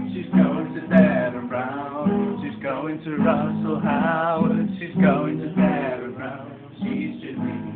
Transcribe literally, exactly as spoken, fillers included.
She's going to Darren Brown. She's going to Russell Howard. She's going to Darren Brown. She's Janine.